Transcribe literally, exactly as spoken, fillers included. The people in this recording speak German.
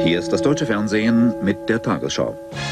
Hier ist das deutsche Fernsehen mit der Tagesschau.